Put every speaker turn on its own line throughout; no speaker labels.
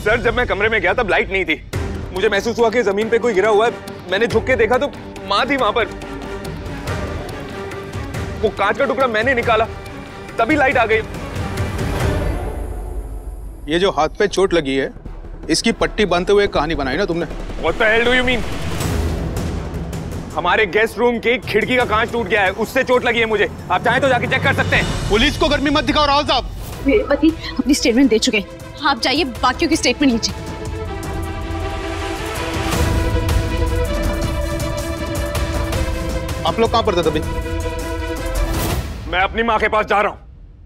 Sir जब मैं कमरे में गया तब लाइट नहीं थी। मुझे महसूस हुआ कि जमीन पे कोई गिरा हुआ है। मैंने झुक के देखा तो माँ थी वहां पर। वो कांच का टुकड़ा मैंने निकाला, तभी लाइट आ गई।
ये जो हाथ पे चोट लगी है, इसकी पट्टी बांधते हुए कहानी बनाई ना तुमने?
What the hell do you mean? हमारे गेस्ट रूम की खिड़की का कांच टूट गया है, उससे चोट लगी है मुझे। आप चाहें तो जाके चेक कर सकते हैं।
पुलिस को गर्मी मत दिखाओ राहुल साहब।
मेरे पति अपनी स्टेटमेंट दे चुके हैं, आप जाइए बाकियों की स्टेटमेंट लीजिए।
आप लोग कहां पर थे तभी?
मैं अपनी माँ के पास जा रहा हूं।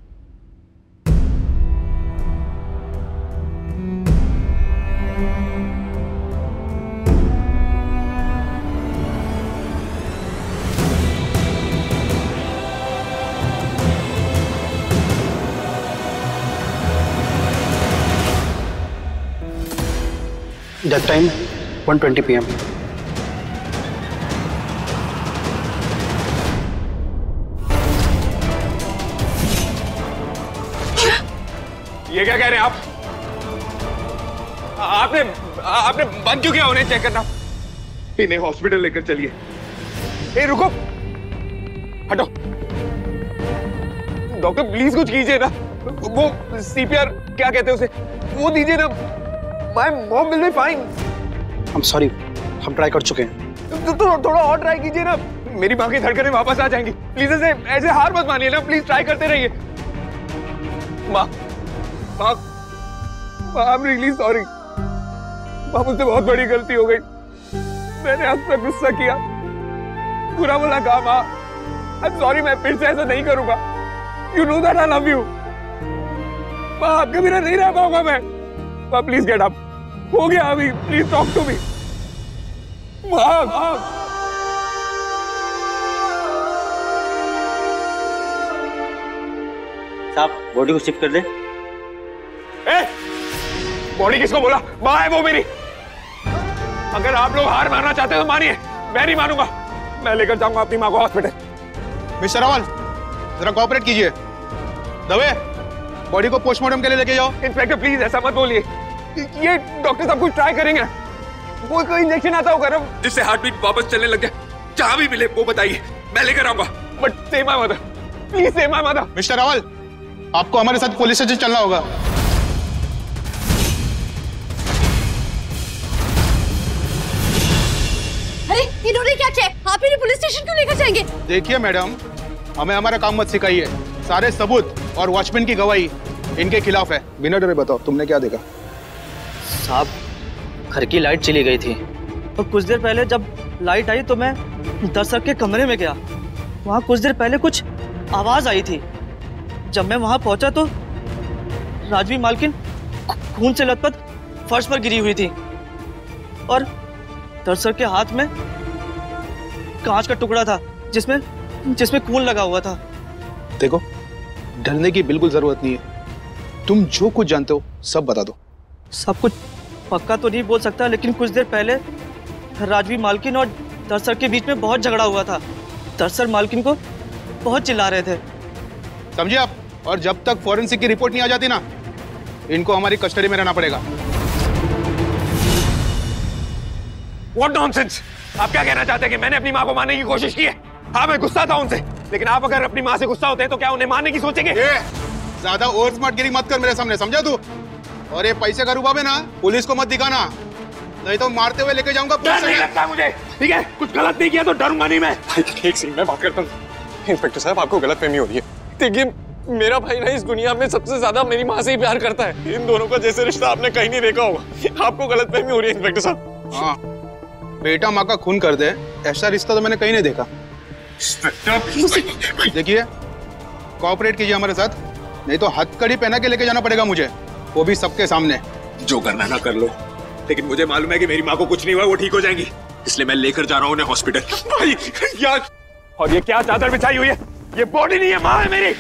That time 1:20 PM.
ये क्या कह रहे हैं आप? आपने बंद क्यों किया उन्हें चेक करना? इन्हें हॉस्पिटल लेकर चलिए। ए रुको, हटो। डॉक्टर प्लीज कुछ कीजिए ना। वो CPR क्या कहते हैं उसे, वो दीजिए ना। My mom will be fine.
I'm sorry, हम ट्राई कर चुके हैं।
तो थोड़ा और ट्राई कीजिए ना, मेरी माँ की धड़कनें वापस आ जाएंगी। प्लीज ऐसे हार मत मानिए ना, प्लीज ट्राई करते रहिए। माँ I'm really sorry। माँ मुझसे बहुत बड़ी गलती हो गई। मैंने आप पर गुस्सा किया, बुरा भला कहा। माँ I'm sorry, मैं फिर से ऐसा नहीं करूँगा। You know that I love you। माँ आपके बिना नहीं रह पाऊंगा मैं। माँ प्लीज गेट अप। हो गया अभी, प्लीज टॉक टू मी।
साहब बॉडी को शिफ्ट कर दे।
बॉडी किसको बोला? माँ है वो मेरी। अगर आप लोग हार मानना चाहते हो तो मानिए, मैं नहीं मानूंगा। मैं लेकर जाऊंगा अपनी माँ को हॉस्पिटल।
मिस्टर रावल जरा कोऑपरेट कीजिए। दवे बॉडी को पोस्टमार्टम के लिए लेके जाओ।
इंस्पेक्टर प्लीज ऐसा मत बोलिए। ये डॉक्टर साहब कुछ ट्राई करेंगे। कोई इंजेक्शन आता होगा ना जिससे हार्ट बीट वापस चलने लग जाए। जहां भी मिले वो बताइए, मैं लेकर आऊंगा। But save my mother, please save my mother.
Mister Rawal आपको हमारे साथ पुलिस स्टेशन चलना होगा।
अरे इन्होंने क्या किया? आप इन्हें पुलिस स्टेशन क्यों लेकर जाएंगे?
देखिए मैडम, हमें हमारा काम मत सिखाइए। सारे सबूत और वॉचमैन की गवाही इनके खिलाफ है। बिना डरे बताओ तुमने क्या देखा?
साहब घर की लाइट चली गई थी और कुछ देर पहले जब लाइट आई तो मैं दर्शक के कमरे में गया। वहाँ कुछ देर पहले कुछ आवाज आई थी। जब मैं वहाँ पहुँचा तो राजवी मालकिन खून से लथपथ फर्श पर गिरी हुई थी और दर्शक के हाथ में कांच का टुकड़ा था जिसमें खून लगा हुआ था।
देखो डरने की बिल्कुल जरूरत नहीं है। तुम जो कुछ जानते हो सब बता दो।
सब कुछ पक्का तो नहीं बोल सकता, लेकिन कुछ देर पहले राजवी मालकिन और दर्शर के बीच में बहुत झगड़ा हुआ था। दर्शर मालकिन को बहुत चिल्ला रहे थे।
समझे आप? और जब तक फॉरेंसिक की रिपोर्ट नहीं आ जाती ना, इनको हमारी कस्टडी में रहना पड़ेगा।
What nonsense! आप क्या कहना चाहते हैं कि मैंने अपनी माँ को मारने की कोशिश की है? हाँ मैं गुस्सा था उनसे, लेकिन आप अगर अपनी माँ से गुस्सा होते हैं तो क्या उन्हें मारने की सोचेंगे?
ज्यादा ओवर स्मार्टगिरी मत कर मेरे सामने, समझा तू? और ये पैसे का रुबाब है ना, पुलिस को मत दिखाना, नहीं तो मारते हुए लेके जाऊंगा।
डर नहीं लगता मुझे, ठीक है? कुछ गलत नहीं किया तो डरूंगा नहीं मैं। एक सेकंड मैं बात करता हूँ। इंस्पेक्टर साहब आपको गलतफहमी हो रही है। देखिए मेरा भाई ना इस दुनिया में सबसे ज्यादा मेरी माँ से ही प्यार करता है। इन दोनों का जैसे रिश्ता आपने कहीं नहीं देखा होगा। आपको गलतफहमी हो रही है इंस्पेक्टर साहब।
हाँ बेटा माँ का खून कर दे, ऐसा रिश्ता तो मैंने कहीं नहीं देखा। देखिए कोऑपरेट कीजिए हमारे साथ, नहीं तो हथकड़ी पहना के लेके जाना पड़ेगा मुझे, वो भी सबके सामने।
जो करना ना कर लो, लेकिन मुझे मालूम है कि मेरी माँ को कुछ नहीं हुआ, वो ठीक हो जाएंगी, इसलिए मैं लेकर जा रहा हूँ उन्हें हॉस्पिटल। भाई यार, और ये क्या चादर बिछाई हुई है? ये बॉडी नहीं है, माँ है मेरी।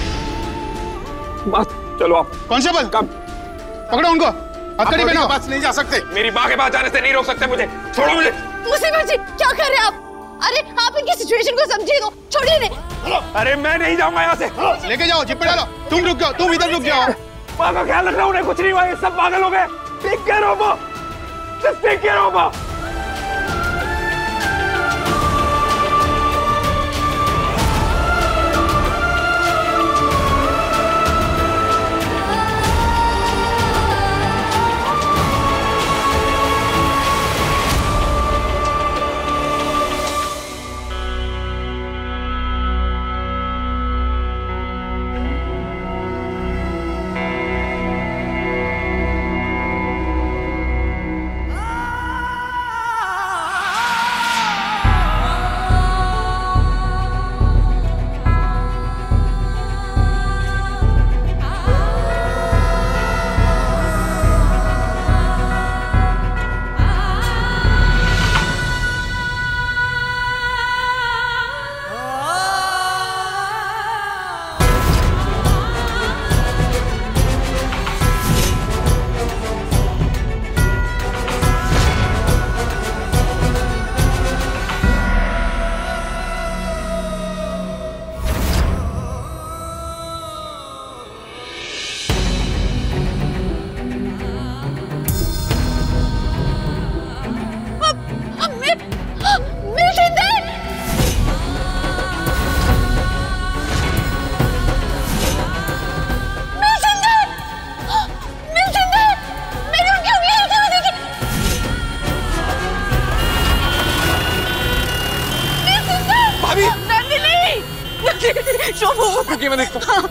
बस चलो आप।
कांस्टेबल कम पकड़ो उनको, हथकड़ी पहनाओ।
पास नहीं जा सकते, मेरी माँ के पास जाने से नहीं रोक सकते मुझे। छोड़ो मुझे।
मुसीबत जी क्या कर रहे हैं आप? अरे आप इनकी सिचुएशन को समझिए तो छोड़िए इन्हें।
अरे मैं नहीं जाऊंगा यहाँ से।
लेके जाओ, जिप पे डालो। तुम रुक जाओ, तुम इधर रुक जाओ।
माँ का ख्याल रखना, उन्हें कुछ नहीं हुआ, ये सब पागल हो गए। Take care of her. Just take care of her. रुकिए, मैं देखता हूँ।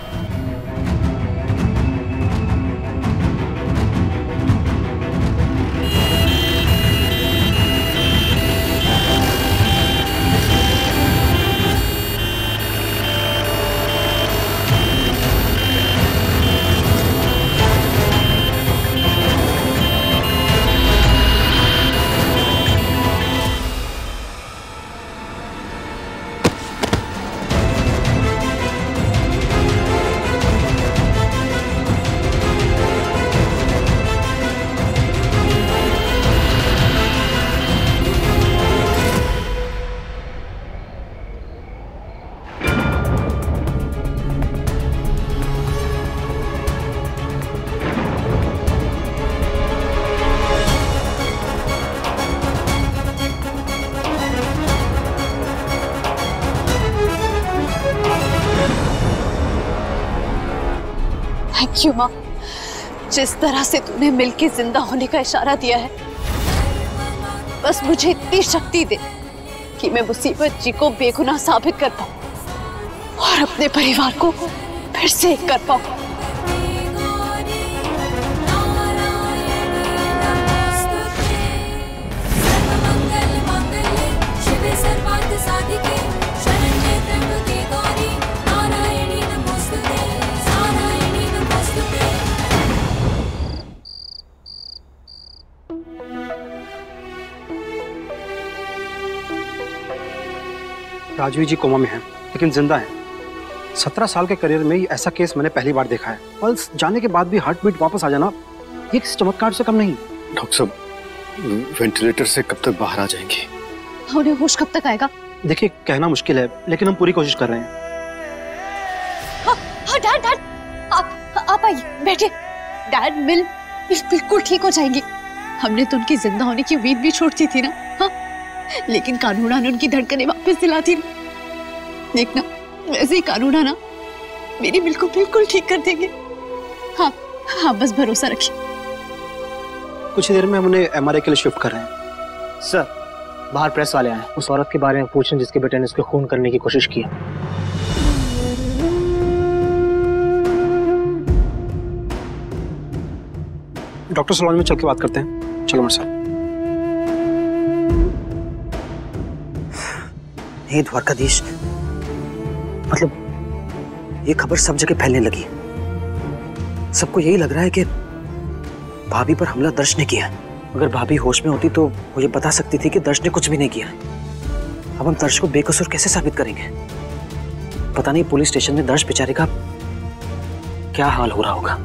थैंक यू माँ, जिस तरह से तूने मिलके जिंदा होने का इशारा दिया है, बस मुझे इतनी शक्ति दे कि मैं मुसीबत जी को बेगुनाह साबित कर पाऊं और अपने परिवार को फिर से एक कर पाऊं।
राजवी जी कोमा में हैं, लेकिन जिंदा हैं। 17 साल के करियर में ही ऐसा केस मैंने पहली बार देखा है। पल्स जाने के बाद भी हार्ट बीट वापस आ जाना ये किसी चमत्कार से कम नहीं।
डॉक्टर साहब, वेंटिलेटर से कब तक बाहर आ जाएंगे?
उन्हें होश कब तक आएगा?
देखिए, कहना मुश्किल है, लेकिन हम पूरी कोशिश कर रहे हैं।
हाँ डैड, आप आइए, बैठिए। डैड बिल्कुल ठीक हो जाएंगी। हमने तो उनकी जिंदा होने की उम्मीद भी छोड़ दी थी ना, हाँ? लेकिन कानूना ने उनकी धड़कनें वापस दिला दी। देखना, वैसे ही कानूना ना मेरी बिल्कुल ठीक कर देंगे। हाँ, बस भरोसा रखिए।
कुछ देर में हम उन्हें MRI के लिए शिफ्ट कर रहे हैं।
सर, बाहर प्रेस वाले आए, उस औरत के बारे में पूछें जिसके बेटे ने उसको खून करने की कोशिश की।
डॉक्टर सलॉन में चल के बात करते हैं। चलो मेरे साथ।
हे द्वारकाधीश, मतलब ये खबर सब जगह फैलने लगी। सबको यही लग रहा है कि भाभी पर हमला दर्श ने किया। अगर भाभी होश में होती तो वो ये बता सकती थी कि दर्श ने कुछ भी नहीं किया। अब हम दर्श को बेकसूर कैसे साबित करेंगे? पता नहीं पुलिस स्टेशन में दर्श बेचारे का क्या हाल हो रहा होगा।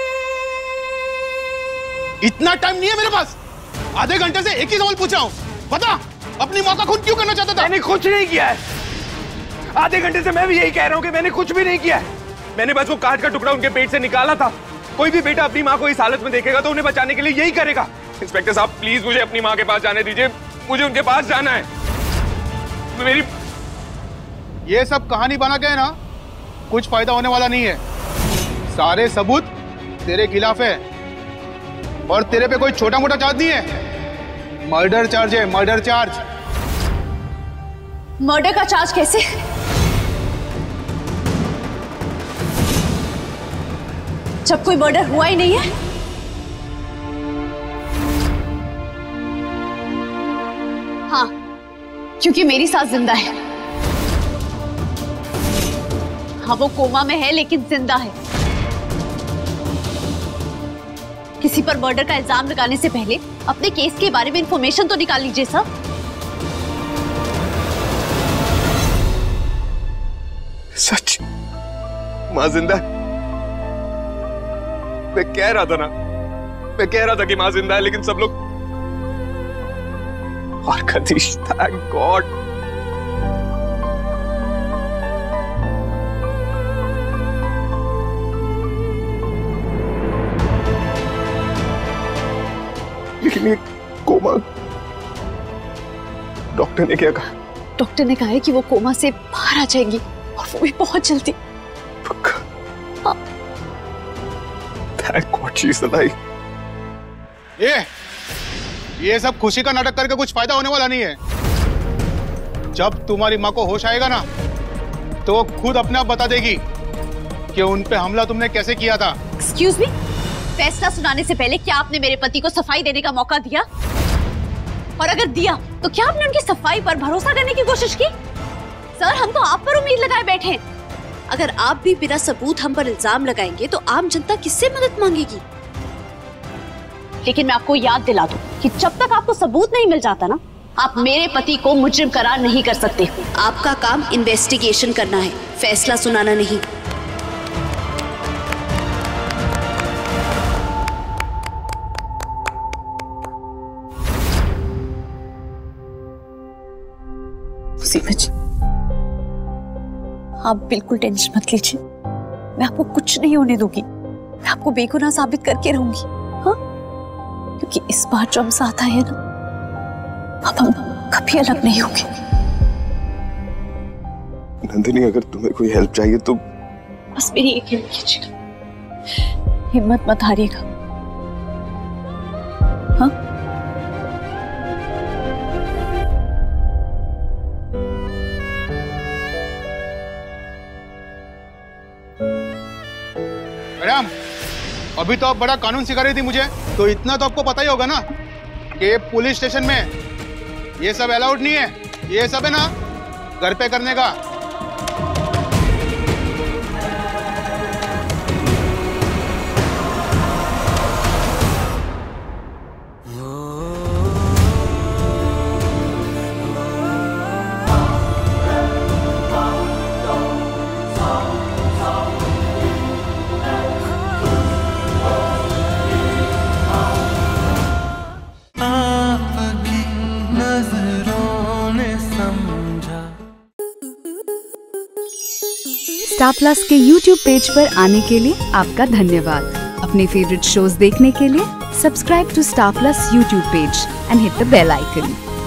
इतना टाइम नहीं है मेरे पास। आधे घंटे से एक ही सवाल पूछ रहा हूँ, बता, अपनी माँ का खून क्यों करना चाहता था?
मैंने कुछ नहीं किया है। आधे घंटे से मैं भी यही कह रहा हूँ कि मैंने कुछ भी नहीं किया है। मैंने बस वो कांच का टुकड़ा उनके पेट से निकाला था। कोई भी बेटा अपनी माँ को इस हालत में देखेगा तो उन्हें बचाने के लिए यही करेगा। इंस्पेक्टर साहब प्लीज मुझे अपनी माँ के पास जाने दीजिए, मुझे उनके पास जाना है। मेरी
ये सब कहानी बना के है ना, कुछ फायदा होने वाला नहीं है। सारे सबूत तेरे खिलाफ है और तेरे पे कोई छोटा मोटा चार्ज नहीं है, मर्डर चार्ज है, मर्डर चार्ज।
मर्डर का चार्ज कैसे? जब कोई मर्डर हुआ ही नहीं है। हाँ, क्योंकि मेरी सास जिंदा है। हाँ, वो कोमा में है लेकिन जिंदा है। किसी पर मर्डर का इल्जाम लगाने से पहले अपने केस के बारे में इंफॉर्मेशन तो निकाल लीजिए सर।
सच माँ जिंदा है? मैं कह रहा था ना, मैं कह रहा था कि माँ जिंदा है, लेकिन सब लोग और कतीश, थैंक गॉड। लेकिन ये कोमा, डॉक्टर ने क्या कहा?
डॉक्टर ने कहा है कि वो कोमा से बाहर आ जाएंगी और वो भी बहुत जल्दी।
Thank God she's alive.
ये सब खुशी का नाटक करके कुछ फायदा होने वाला नहीं है। जब तुम्हारी माँ को होश आएगा ना, तो वो खुद अपने आप बता देगी कि उन पे हमला तुमने कैसे किया था।
Excuse me? फैसला सुनाने से पहले क्या आपने मेरे पति को सफाई देने का मौका दिया? और अगर दिया तो क्या आपने उनकी सफाई पर भरोसा करने की कोशिश की? सर, हम तो आप पर उम्मीद लगाए बैठे हैं। अगर आप भी बिना सबूत हम पर इल्जाम लगाएंगे तो आम जनता किससे मदद मांगेगी? लेकिन मैं आपको याद दिला दूं कि जब तक आपको सबूत नहीं मिल जाता ना, आप मेरे पति को मुजरिम करार नहीं कर सकते। आपका काम इन्वेस्टिगेशन करना है, फैसला सुनाना नहीं। आप बिल्कुल टेंशन मत लीजिए, मैं आपको कुछ नहीं होने दूंगी। मैं आपको बेगुनाह साबित करके रहूंगी। हाँ, क्योंकि इस बार जो हम साथ आए हैं ना, अब हम कभी अलग नहीं होंगे।
नंदिनी, अगर तुम्हें कोई हेल्प चाहिए तो
बस मेरी एक हेल्प कीजिएगा, हिम्मत मत हारिएगा। हाँ,
मैडम, अभी तो आप बड़ा कानून सिखा रही थी मुझे, तो इतना तो आपको पता ही होगा ना कि पुलिस स्टेशन में ये सब अलाउड नहीं है। ये सब है ना घर पे करने का।
स्टार प्लस के YouTube पेज पर आने के लिए आपका धन्यवाद। अपने फेवरेट शोज देखने के लिए subscribe to Star Plus YouTube page and hit the bell icon.